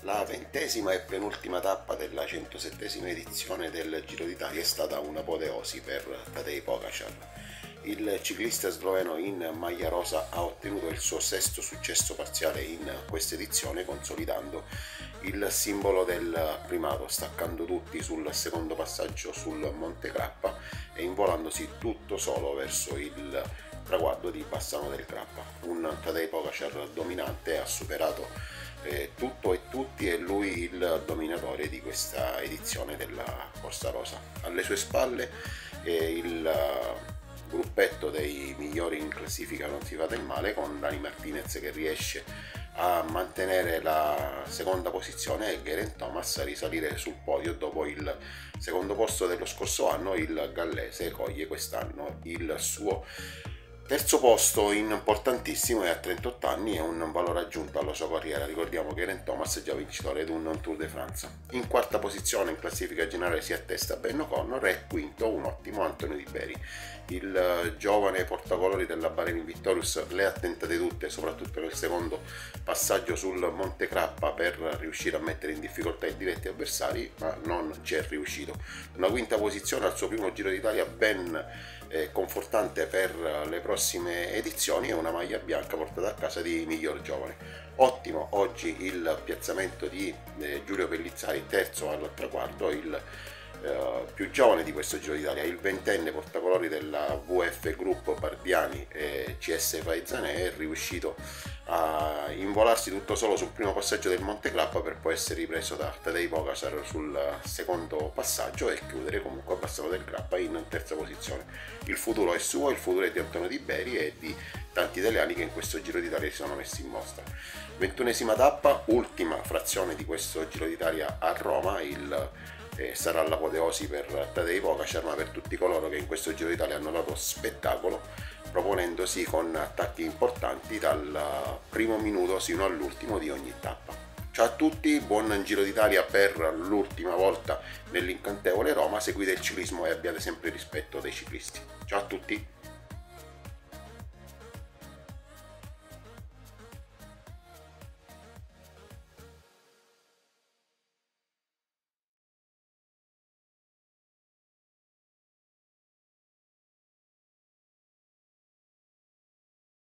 La 20ª e penultima tappa della 107ª edizione del Giro d'Italia è stata un'apoteosi per Tadej Pogačar. Il ciclista sloveno in maglia rosa ha ottenuto il suo sesto successo parziale in questa edizione, consolidando il simbolo del primato, staccando tutti sul secondo passaggio sul Monte Grappa e involandosi tutto solo verso il traguardo di Bassano del Grappa. Un Tadej Pogačar dominante, ha superato tutto e tutti, è lui il dominatore di questa edizione della Corsa Rosa. Alle sue spalle il gruppetto dei migliori in classifica non si fa del male, con Dani Martinez che riesce a mantenere la seconda posizione e Geraint Thomas a risalire sul podio dopo il secondo posto dello scorso anno. Il gallese coglie quest'anno il suo terzo posto importantissimo e a 38 anni è un valore aggiunto alla sua carriera. Ricordiamo che Geraint Thomas è già vincitore di un Tour de France. In quarta posizione in classifica generale si attesta Ben O'Connor e quinto un ottimo Antonio Di Beri. Il giovane portacolori della Bahrain Victorious le ha tentate tutte, soprattutto nel secondo passaggio sul Monte Grappa, per riuscire a mettere in difficoltà i diretti avversari, ma non ci è riuscito. Una quinta posizione al suo primo Giro d'Italia ben confortante per le prossime edizioni, e una maglia bianca portata a casa di miglior giovane. Ottimo oggi il piazzamento di Giulio Pellizzari, terzo al traguardo, il più giovane di questo Giro d'Italia, il ventenne portacolori della VF Group Bardiani e CS Paesane, è riuscito a involarsi tutto solo sul primo passaggio del Monte Grappa per poi essere ripreso da Tadej Pogačar sul secondo passaggio e chiudere comunque a Bassano del Grappa in terza posizione. Il futuro è suo, il futuro è di Antonio Di Beri e di tanti italiani che in questo Giro d'Italia si sono messi in mostra. 21ª tappa, ultima frazione di questo Giro d'Italia a Roma. Sarà l'apoteosi per Tadej Pogačar, ma per tutti coloro che in questo Giro d'Italia hanno dato spettacolo, proponendosi con attacchi importanti dal primo minuto sino all'ultimo di ogni tappa. Ciao a tutti, buon Giro d'Italia per l'ultima volta nell'incantevole Roma. Seguite il ciclismo e abbiate sempre rispetto dei ciclisti. Ciao a tutti!